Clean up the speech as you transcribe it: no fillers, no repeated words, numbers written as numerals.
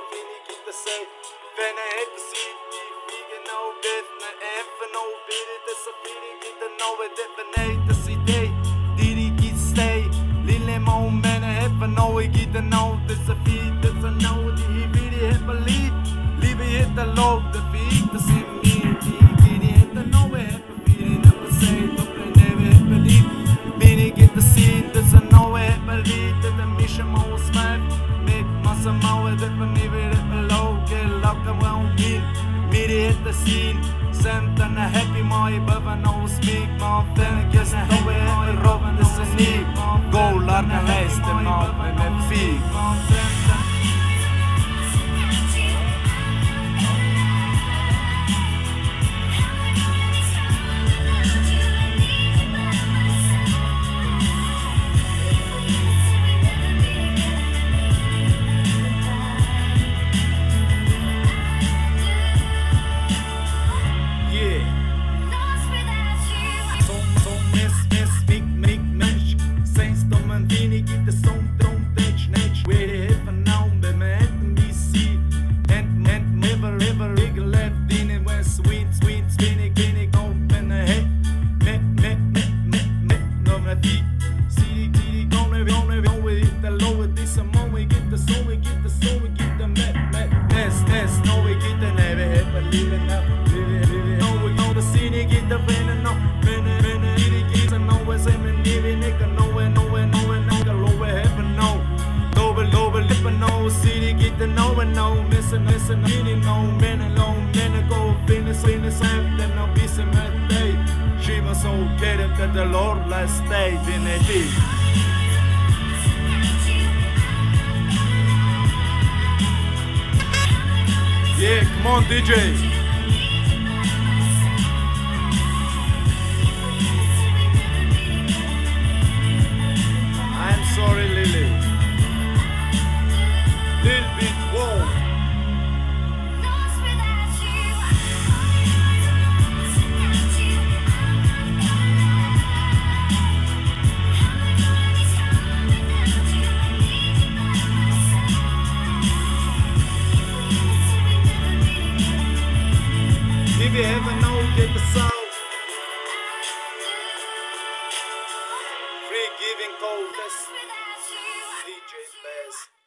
vind ik inte sig. Vänner heter sitt, vi no death, när FN no bit det så vill jag inte know it, definite sig dig. Diri git stay, lille mo men FN no jag inte know det så fint, det så know det he vill det heter liv. Livet heter lov, det fick det sin mer, det heter no heter vi never say, då blir never heter liv. Vill jag inte se det så know heter liv, det är mission mo smärt. Massa mauer, det för ni vill det låga, locka round min. Mitt heter sin, centern är happy, my behöver no smink. Man vänner gästen, då är det roven, det är ni. Golar kan hästen, maten med fik. The Lord last day in a heat. Yeah, come on DJ. I'm sorry Lily. Little bit warm. If you ever know, get the sound. Free giving coldness. DJ Bass.